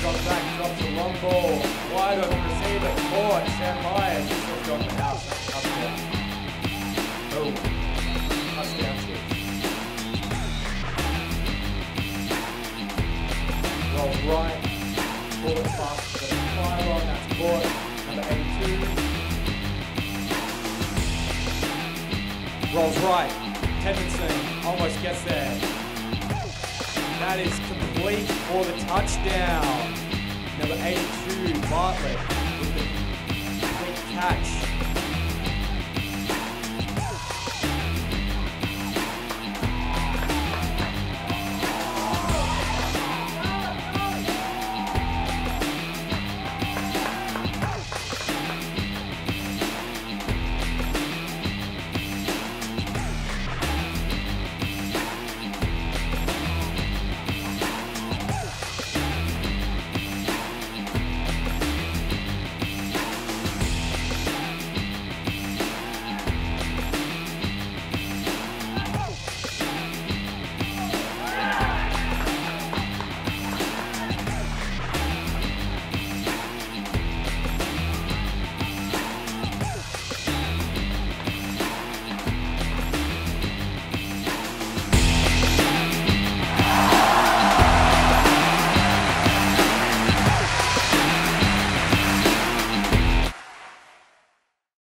Drops back, drops the long ball. Wide open receiver, caught. Sam Myers just got the house. Touchdown. Oh, touchdown kick. Rolls right. Ball it fast to the pylon. That's caught. Number 82. Rolls right. Henderson almost gets there. That is complete for the touchdown. Number 82, Bartlett with the quick catch.